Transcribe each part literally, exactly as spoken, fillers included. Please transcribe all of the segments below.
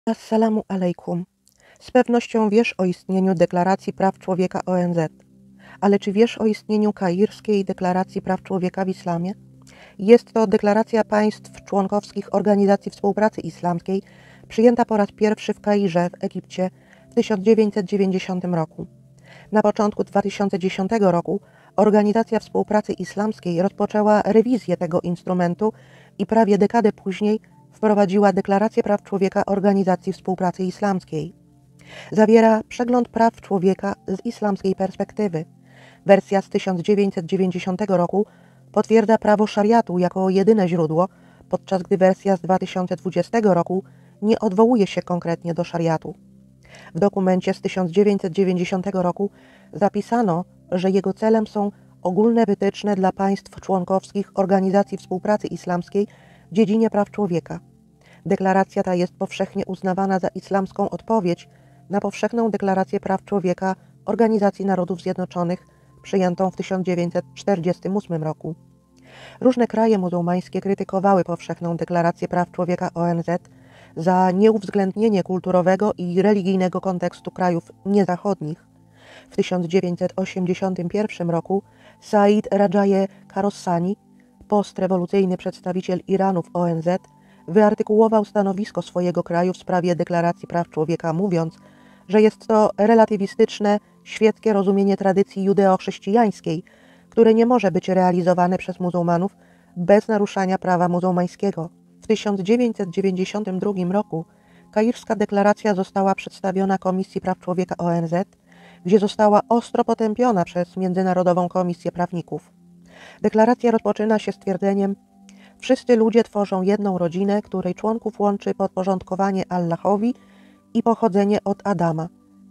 Assalamu alaikum. Z pewnością wiesz o istnieniu Deklaracji Praw Człowieka O N Z, ale czy wiesz o istnieniu Kairskiej Deklaracji Praw Człowieka w Islamie? Jest to deklaracja państw członkowskich Organizacji Współpracy Islamskiej, przyjęta po raz pierwszy w Kairze w Egipcie w tysiąc dziewięćset dziewięćdziesiątym roku. Na początku dwa tysiące dziesiątego roku Organizacja Współpracy Islamskiej rozpoczęła rewizję tego instrumentu i prawie dekadę później wprowadziła Deklarację Praw Człowieka Organizacji Współpracy Islamskiej. Zawiera przegląd praw człowieka z islamskiej perspektywy. Wersja z tysiąc dziewięćset dziewięćdziesiątego roku potwierdza prawo szariatu jako jedyne źródło, podczas gdy wersja z dwa tysiące dwudziestego roku nie odwołuje się konkretnie do szariatu. W dokumencie z tysiąc dziewięćset dziewięćdziesiątego roku zapisano, że jego celem są ogólne wytyczne dla państw członkowskich Organizacji Współpracy Islamskiej w dziedzinie praw człowieka. Deklaracja ta jest powszechnie uznawana za islamską odpowiedź na powszechną Deklarację Praw Człowieka Organizacji Narodów Zjednoczonych przyjętą w tysiąc dziewięćset czterdziestym ósmym roku. Różne kraje muzułmańskie krytykowały powszechną Deklarację Praw Człowieka O N Z za nieuwzględnienie kulturowego i religijnego kontekstu krajów niezachodnich. W tysiąc dziewięćset osiemdziesiątym pierwszym roku Said Rajae Karossani, postrewolucyjny przedstawiciel Iranu w O N Z, wyartykułował stanowisko swojego kraju w sprawie Deklaracji Praw Człowieka, mówiąc, że jest to relatywistyczne, świeckie rozumienie tradycji judeo-chrześcijańskiej, które nie może być realizowane przez muzułmanów bez naruszania prawa muzułmańskiego. W tysiąc dziewięćset dziewięćdziesiątym drugim roku Kairska deklaracja została przedstawiona Komisji Praw Człowieka O N Z, gdzie została ostro potępiona przez Międzynarodową Komisję Prawników. Deklaracja rozpoczyna się stwierdzeniem: wszyscy ludzie tworzą jedną rodzinę, której członków łączy podporządkowanie Allahowi i pochodzenie od Adama,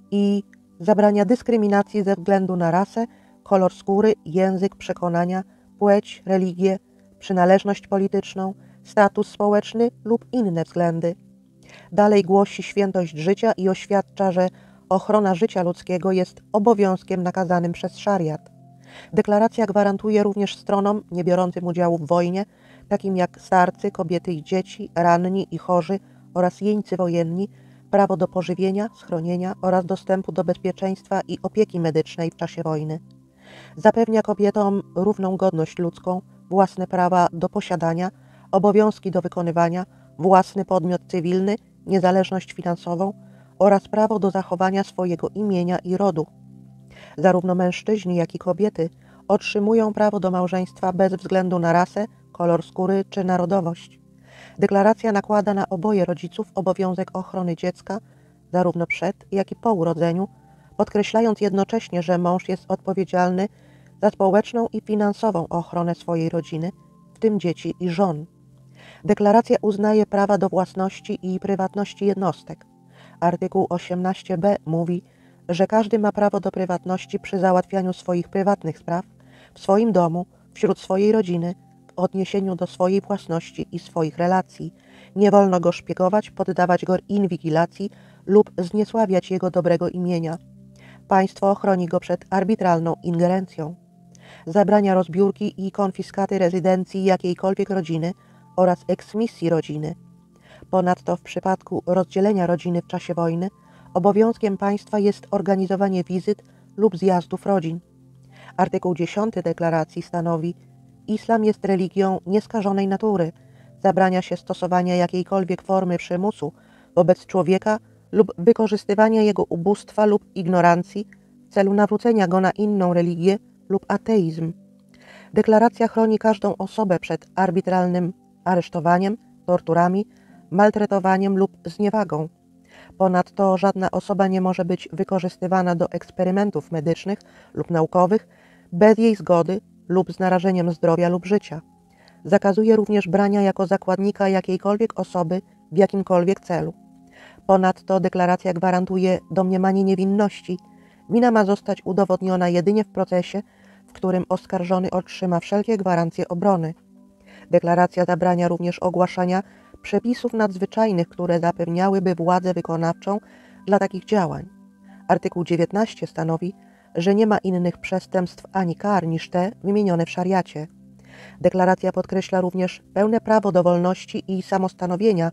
i zabrania dyskryminacji ze względu na rasę, kolor skóry, język, przekonania, płeć, religię, przynależność polityczną, status społeczny lub inne względy. Dalej głosi świętość życia i oświadcza, że ochrona życia ludzkiego jest obowiązkiem nakazanym przez szariat. Deklaracja gwarantuje również stronom nie biorącym udziału w wojnie, takim jak starcy, kobiety i dzieci, ranni i chorzy oraz jeńcy wojenni, prawo do pożywienia, schronienia oraz dostępu do bezpieczeństwa i opieki medycznej w czasie wojny. Zapewnia kobietom równą godność ludzką, własne prawa do posiadania, obowiązki do wykonywania, własny podmiot cywilny, niezależność finansową oraz prawo do zachowania swojego imienia i rodu. Zarówno mężczyźni, jak i kobiety otrzymują prawo do małżeństwa bez względu na rasę, kolor skóry czy narodowość. Deklaracja nakłada na oboje rodziców obowiązek ochrony dziecka, zarówno przed, jak i po urodzeniu, podkreślając jednocześnie, że mąż jest odpowiedzialny za społeczną i finansową ochronę swojej rodziny, w tym dzieci i żon. Deklaracja uznaje prawa do własności i prywatności jednostek. Artykuł osiemnaście b mówi, że każdy ma prawo do prywatności przy załatwianiu swoich prywatnych spraw, w swoim domu, wśród swojej rodziny, w odniesieniu do swojej własności i swoich relacji. Nie wolno go szpiegować, poddawać go inwigilacji lub zniesławiać jego dobrego imienia. Państwo chroni go przed arbitralną ingerencją. Zabrania rozbiórki i konfiskaty rezydencji jakiejkolwiek rodziny oraz eksmisji rodziny. Ponadto w przypadku rozdzielenia rodziny w czasie wojny obowiązkiem państwa jest organizowanie wizyt lub zjazdów rodzin. Artykuł dziesiąty deklaracji stanowi: islam jest religią nieskażonej natury. Zabrania się stosowania jakiejkolwiek formy przymusu wobec człowieka lub wykorzystywania jego ubóstwa lub ignorancji w celu nawrócenia go na inną religię lub ateizm. Deklaracja chroni każdą osobę przed arbitralnym aresztowaniem, torturami, maltretowaniem lub zniewagą. Ponadto żadna osoba nie może być wykorzystywana do eksperymentów medycznych lub naukowych bez jej zgody lub z narażeniem zdrowia lub życia. Zakazuje również brania jako zakładnika jakiejkolwiek osoby w jakimkolwiek celu. Ponadto deklaracja gwarantuje domniemanie niewinności. Wina ma zostać udowodniona jedynie w procesie, w którym oskarżony otrzyma wszelkie gwarancje obrony. Deklaracja zabrania również ogłaszania przepisów nadzwyczajnych, które zapewniałyby władzę wykonawczą dla takich działań. Artykuł dziewiętnasty stanowi, że nie ma innych przestępstw ani kar niż te wymienione w szariacie. Deklaracja podkreśla również pełne prawo do wolności i samostanowienia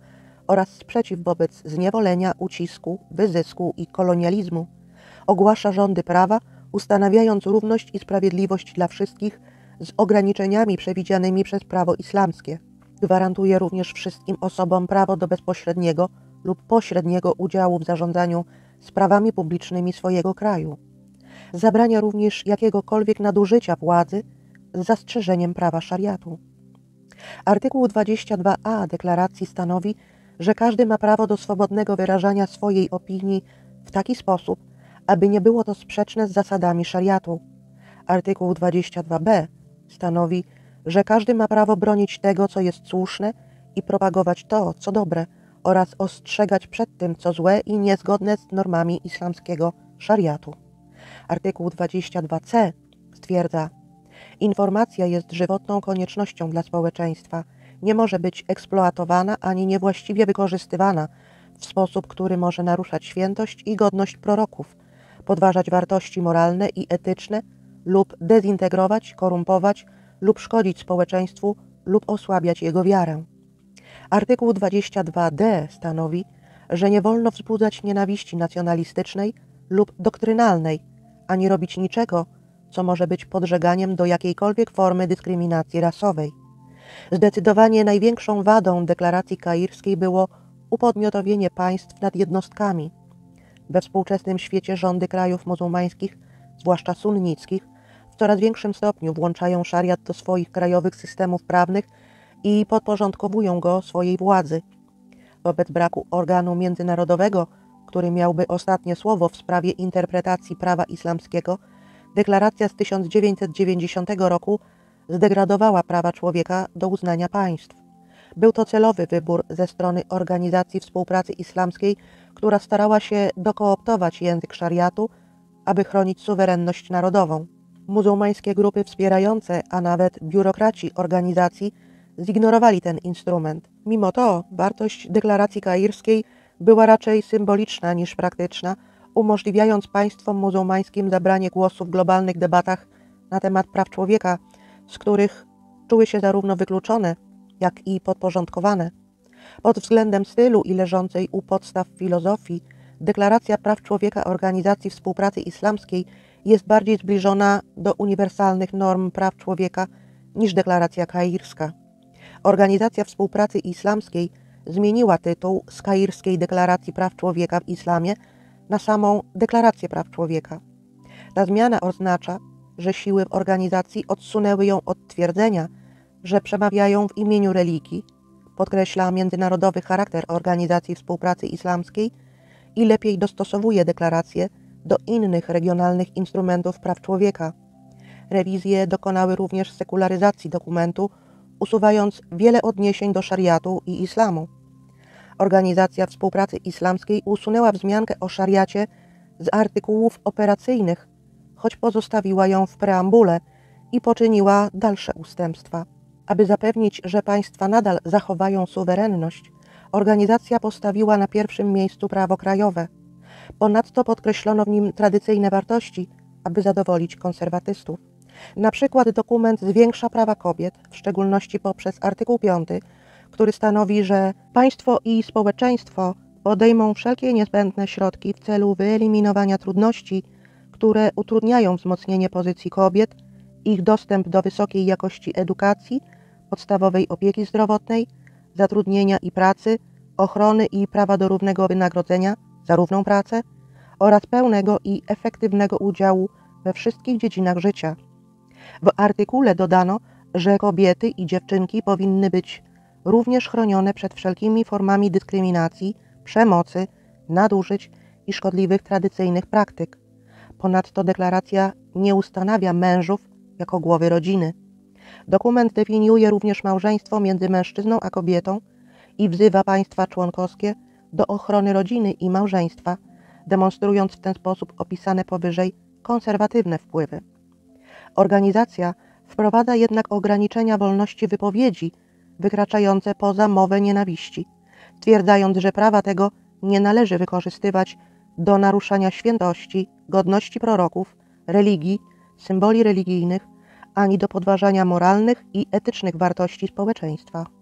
oraz sprzeciw wobec zniewolenia, ucisku, wyzysku i kolonializmu. Ogłasza rządy prawa, ustanawiając równość i sprawiedliwość dla wszystkich z ograniczeniami przewidzianymi przez prawo islamskie. Gwarantuje również wszystkim osobom prawo do bezpośredniego lub pośredniego udziału w zarządzaniu sprawami publicznymi swojego kraju. Zabrania również jakiegokolwiek nadużycia władzy z zastrzeżeniem prawa szariatu. Artykuł dwadzieścia dwa a deklaracji stanowi, że każdy ma prawo do swobodnego wyrażania swojej opinii w taki sposób, aby nie było to sprzeczne z zasadami szariatu. Artykuł dwadzieścia dwa b stanowi, że każdy ma prawo bronić tego, co jest słuszne i propagować to, co dobre, oraz ostrzegać przed tym, co złe i niezgodne z normami islamskiego szariatu. Artykuł dwadzieścia dwa c stwierdza: informacja jest żywotną koniecznością dla społeczeństwa, nie może być eksploatowana ani niewłaściwie wykorzystywana w sposób, który może naruszać świętość i godność proroków, podważać wartości moralne i etyczne lub dezintegrować, korumpować lub szkodzić społeczeństwu lub osłabiać jego wiarę. Artykuł dwadzieścia dwa d stanowi, że nie wolno wzbudzać nienawiści nacjonalistycznej lub doktrynalnej, ani robić niczego, co może być podżeganiem do jakiejkolwiek formy dyskryminacji rasowej. Zdecydowanie największą wadą deklaracji kairskiej było upodmiotowienie państw nad jednostkami. We współczesnym świecie rządy krajów muzułmańskich, zwłaszcza sunnickich, w coraz większym stopniu włączają szariat do swoich krajowych systemów prawnych i podporządkowują go swojej władzy. Wobec braku organu międzynarodowego, który miałby ostatnie słowo w sprawie interpretacji prawa islamskiego, deklaracja z tysiąc dziewięćset dziewięćdziesiątego roku zdegradowała prawa człowieka do uznania państw. Był to celowy wybór ze strony Organizacji Współpracy Islamskiej, która starała się dokooptować język szariatu, aby chronić suwerenność narodową. Muzułmańskie grupy wspierające, a nawet biurokraci organizacji zignorowali ten instrument. Mimo to wartość deklaracji kairskiej była raczej symboliczna niż praktyczna, umożliwiając państwom muzułmańskim zabranie głosu w globalnych debatach na temat praw człowieka, z których czuły się zarówno wykluczone, jak i podporządkowane. Pod względem stylu i leżącej u podstaw filozofii, Deklaracja Praw Człowieka Organizacji Współpracy Islamskiej jest bardziej zbliżona do uniwersalnych norm praw człowieka niż deklaracja kairska. Organizacja Współpracy Islamskiej zmieniła tytuł z Kairskiej Deklaracji Praw Człowieka w Islamie na samą Deklarację Praw Człowieka. Ta zmiana oznacza, że siły w organizacji odsunęły ją od twierdzenia, że przemawiają w imieniu religii, podkreśla międzynarodowy charakter Organizacji Współpracy Islamskiej i lepiej dostosowuje deklarację do innych regionalnych instrumentów praw człowieka. Rewizje dokonały również sekularyzacji dokumentu, usuwając wiele odniesień do szariatu i islamu. Organizacja Współpracy Islamskiej usunęła wzmiankę o szariacie z artykułów operacyjnych, choć pozostawiła ją w preambule i poczyniła dalsze ustępstwa. Aby zapewnić, że państwa nadal zachowają suwerenność, organizacja postawiła na pierwszym miejscu prawo krajowe. Ponadto podkreślono w nim tradycyjne wartości, aby zadowolić konserwatystów. Na przykład dokument zwiększa prawa kobiet, w szczególności poprzez artykuł piąty, który stanowi, że państwo i społeczeństwo podejmą wszelkie niezbędne środki w celu wyeliminowania trudności, które utrudniają wzmocnienie pozycji kobiet, ich dostęp do wysokiej jakości edukacji, podstawowej opieki zdrowotnej, zatrudnienia i pracy, ochrony i prawa do równego wynagrodzenia za równą pracę oraz pełnego i efektywnego udziału we wszystkich dziedzinach życia. W artykule dodano, że kobiety i dziewczynki powinny być również chronione przed wszelkimi formami dyskryminacji, przemocy, nadużyć i szkodliwych tradycyjnych praktyk. Ponadto deklaracja nie ustanawia mężów jako głowy rodziny. Dokument definiuje również małżeństwo między mężczyzną a kobietą i wzywa państwa członkowskie do ochrony rodziny i małżeństwa, demonstrując w ten sposób opisane powyżej konserwatywne wpływy. Organizacja wprowadza jednak ograniczenia wolności wypowiedzi wykraczające poza mowę nienawiści, stwierdzając, że prawa tego nie należy wykorzystywać do naruszania świętości, godności proroków, religii, symboli religijnych, ani do podważania moralnych i etycznych wartości społeczeństwa.